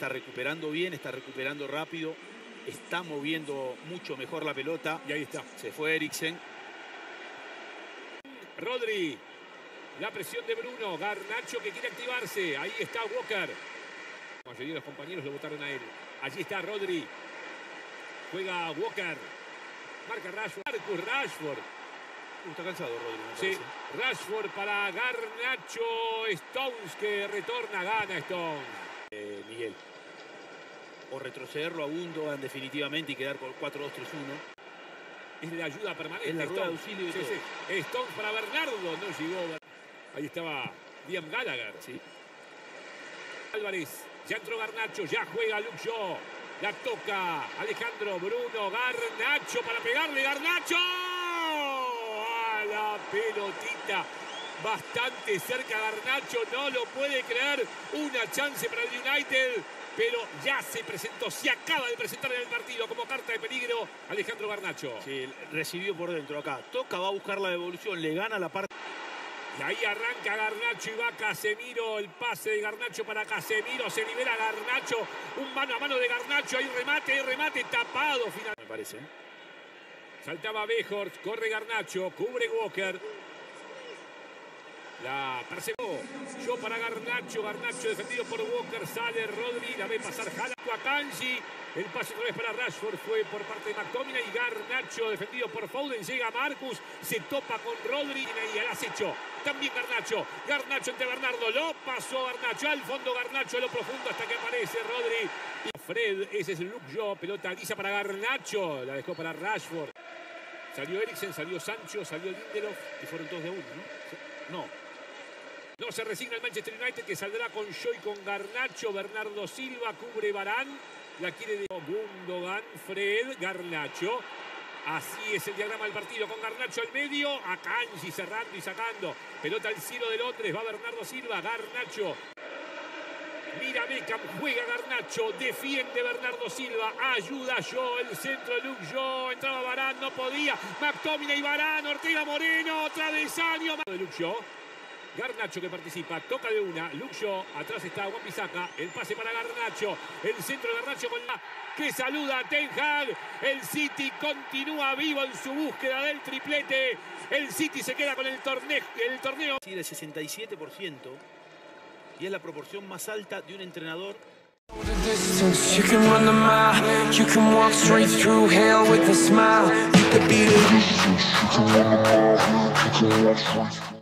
está recuperando bien, está recuperando rápido, está moviendo mucho mejor la pelota. Y ahí está. Se fue Eriksen. Rodri. La presión de Bruno. Garnacho que quiere activarse. Ahí está Walker. La mayoría de los compañeros lo votaron a él. Allí está Rodri. Juega Walker. Marca Rashford. Marcus Rashford. Está cansado Rodri. Sí. Rashford para Garnacho. Stones que retorna. Gana Stones. Miguel. O retrocederlo a Gundogan definitivamente y quedar con 4-2-3-1. Es la ayuda permanente. Es la rueda de Stones. auxilio y Sí, todo. sí. Stones para Bernardo. No llegó. Ahí estaba Liam Gallagher. Sí. Álvarez. Ya entró Garnacho. Ya juega Luke Shaw. La toca Alejandro Bruno. Garnacho para pegarle. Garnacho. A la pelotita. Bastante cerca Garnacho. No lo puede creer. Una chance para el United. Pero ya se presentó. Se acaba de presentar en el partido como carta de peligro Alejandro Garnacho. Sí, recibió por dentro acá. Toca, va a buscar la devolución. Le gana la parte. Y ahí arranca Garnacho y va Casemiro. El pase de Garnacho para Casemiro. Se libera Garnacho. Un mano a mano de Garnacho. Hay remate tapado. Final. Me parece. Saltaba Weghorst. Corre Garnacho. Cubre Walker. La perseguó. Yo para Garnacho. Garnacho defendido por Walker. Sale Rodri. La ve pasar Haaland a Kanji. El pase otra vez para Rashford. Fue por parte de McTominay. Y Garnacho defendido por Foden. Llega Marcus. Se topa con Rodri. Y al acecho. También Garnacho. Garnacho entre Bernardo. Lo pasó Garnacho. Al fondo Garnacho. A lo profundo hasta que aparece Rodri. Y Fred. Ese es el Luke Shaw. Pelota lisa para Garnacho. La dejó para Rashford. Salió Eriksen. Salió Sancho. Salió Lindelof. Y fueron todos de uno, ¿no? No. No se resigna el Manchester United que saldrá con Shaw y con Garnacho. Bernardo Silva cubre Varane. La quiere de Gundogan, Fred, Garnacho. Así es el diagrama del partido con Garnacho al medio. A Kanji cerrando y sacando. Pelota al cielo de Londres. Va Bernardo Silva. Garnacho. Mira Beckham. Juega Garnacho. Defiende Bernardo Silva. Ayuda a Shaw. El centro de Luke Shaw. Entraba Varane. No podía. McTominay, Varane. Ortega Moreno. Travesaño. De Luke Shaw. Garnacho que participa, toca de una, Luke Shaw, atrás está Wan-Bissaka, el pase para Garnacho, el centro de Garnacho con la que saluda a Ten Hag, el City continúa vivo en su búsqueda del triplete, el City se queda con el torneo. Sí, del 67%, y es la proporción más alta de un entrenador. You can run the mile, you can walk straight through hell with a smile. You could be the